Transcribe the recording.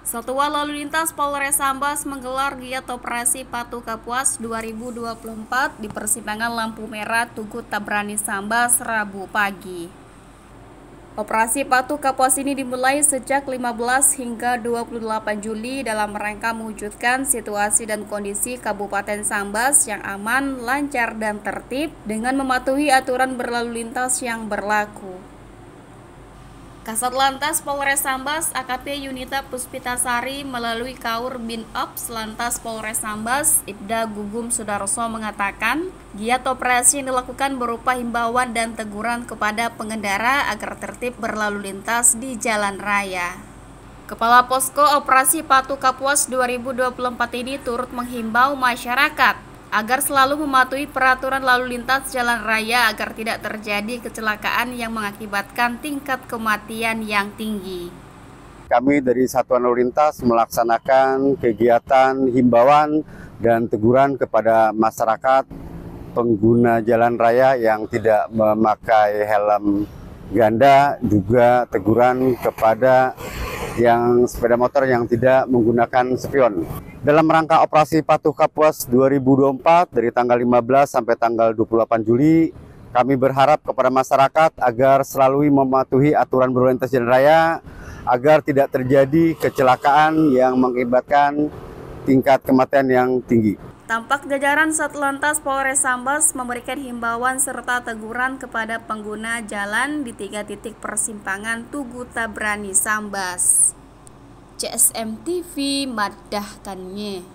Satuan Lalu Lintas Polres Sambas menggelar giat operasi Patuh Kapuas 2024 di persimpangan lampu merah Tugu Tabrani Sambas Rabu pagi. Operasi Patuh Kapuas ini dimulai sejak 15 hingga 28 Juli dalam rangka mewujudkan situasi dan kondisi Kabupaten Sambas yang aman, lancar, dan tertib dengan mematuhi aturan berlalu lintas yang berlaku. Kasat Lantas Polres Sambas AKP Yunita Puspitasari melalui Kaur Bin Ops Lantas Polres Sambas Ibda Gugum Sudarso mengatakan, giat operasi yang dilakukan berupa himbauan dan teguran kepada pengendara agar tertib berlalu lintas di jalan raya. Kepala Posko Operasi Patuh Kapuas 2024 ini turut menghimbau masyarakat agar selalu mematuhi peraturan lalu lintas jalan raya agar tidak terjadi kecelakaan yang mengakibatkan tingkat kematian yang tinggi. Kami dari Satuan Lalu Lintas melaksanakan kegiatan himbauan dan teguran kepada masyarakat pengguna jalan raya yang tidak memakai helm ganda, juga teguran kepada yang sepeda motor yang tidak menggunakan spion. Dalam rangka operasi Patuh Kapuas 2024 dari tanggal 15 sampai tanggal 28 Juli, kami berharap kepada masyarakat agar selalu mematuhi aturan berlalu lintas jalan raya agar tidak terjadi kecelakaan yang mengakibatkan tingkat kematian yang tinggi. Tampak jajaran Satlantas Polres Sambas memberikan himbauan serta teguran kepada pengguna jalan di 3 titik persimpangan Tugu Tabrani Sambas. CSM TV madahkannya.